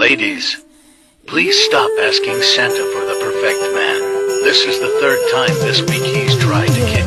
Ladies, please stop asking Santa for the perfect man. This is the third time this week he's tried to kiss